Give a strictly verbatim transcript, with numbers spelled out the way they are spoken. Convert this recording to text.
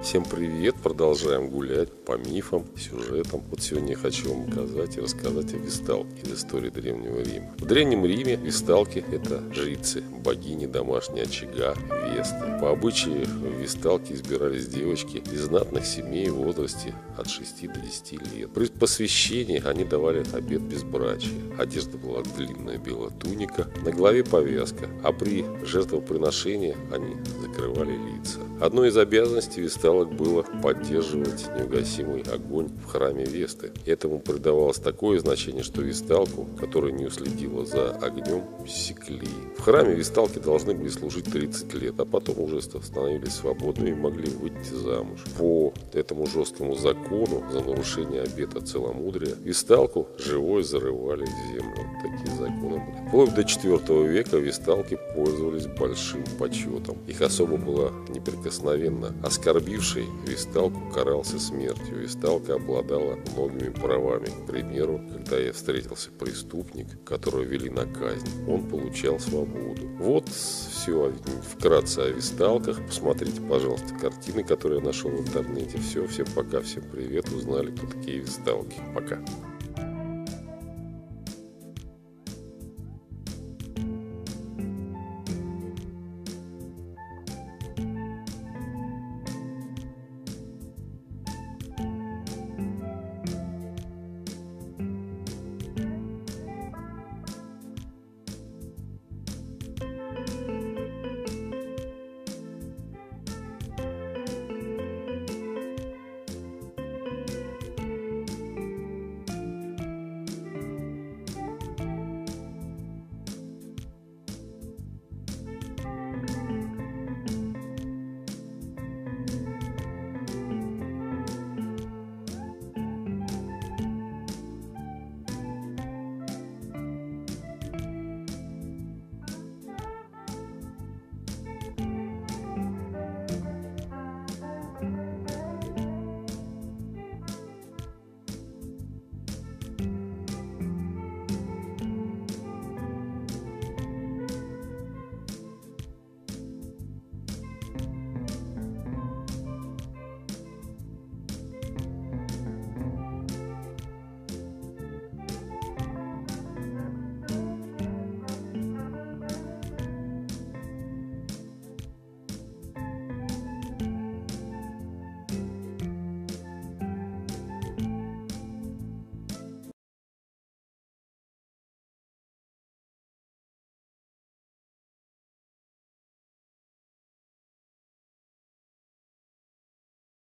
Всем привет! Продолжаем гулять по мифам, сюжетам. Вот сегодня я хочу вам показать и рассказать о весталке из истории Древнего Рима. В Древнем Риме весталки – это жрицы, богини домашнего очага, Весты. По обычаю в весталке избирались девочки из знатных семей в возрасте от шести до десяти лет. При посвящении они давали обет безбрачия. Одежда была длинная белая туника, на голове повязка, а при жертвоприношении они закрывали лица. Одной из обязанностей весталок было поддерживать неугасимый огонь в храме Весты. Этому придавалось такое значение, что весталку, которая не уследила за огнем, секли. В храме весталки должны были служить тридцать лет, а потом уже становились свободными и могли выйти замуж. По этому жесткому закону за нарушение обета целомудрия весталку живой зарывали в землю. Такие законы были. Вплоть до четвёртого века весталки пользовались большим почетом. Их особо было неприкосновенно. Оскорбивший весталку карался смертью. Весталка обладала многими правами. К примеру, когда я встретился преступник, которого вели на казнь, он получал свободу. Вот все вкратце о весталках. Посмотрите, пожалуйста, картины, которые я нашел в интернете. Все, всем пока, всем привет. Узнали, кто такие весталки. Пока.